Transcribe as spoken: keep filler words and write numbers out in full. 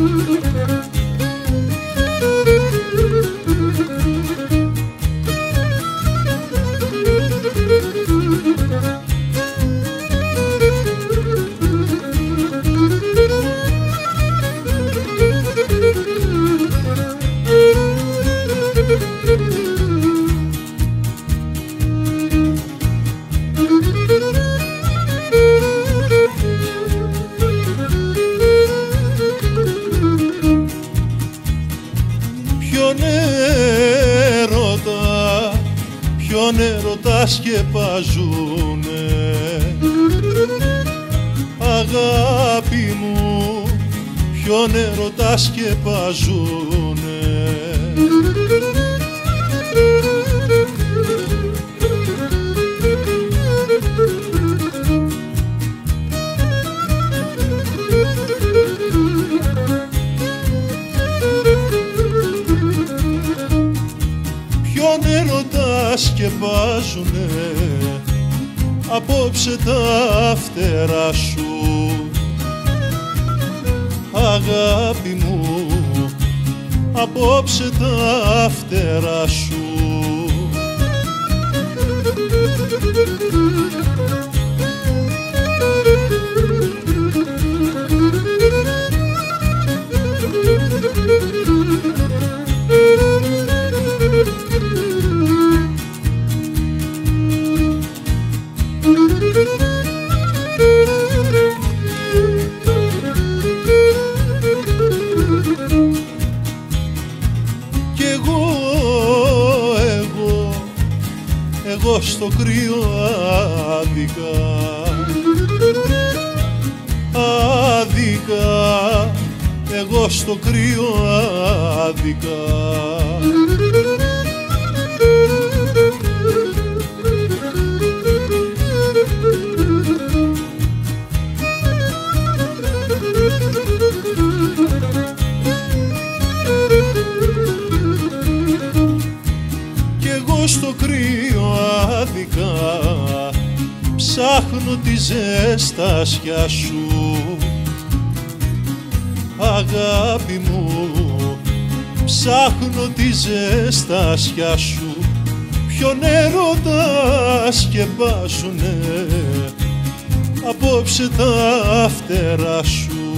ποιον έρωτα σκεπάζουνε, αγάπη μου, ποιον έρωτα σκεπάζουνε. Ποιον έρωτα σκεπάζουνε απόψε τα φτερά σου, αγάπη μου, απόψε τα φτερά σου. Κι εγώ, εγώ, εγώ στο κρύο άδικα, άδικα, εγώ στο κρύο άδικα. Κι εγώ στο κρύο άδικα ψάχνω τη ζεστασιά σου, αγάπη μου, ψάχνω τη ζεστασιά σου. Ποιον έρωτα σκεπάζουνε απόψε τα φτερά σου.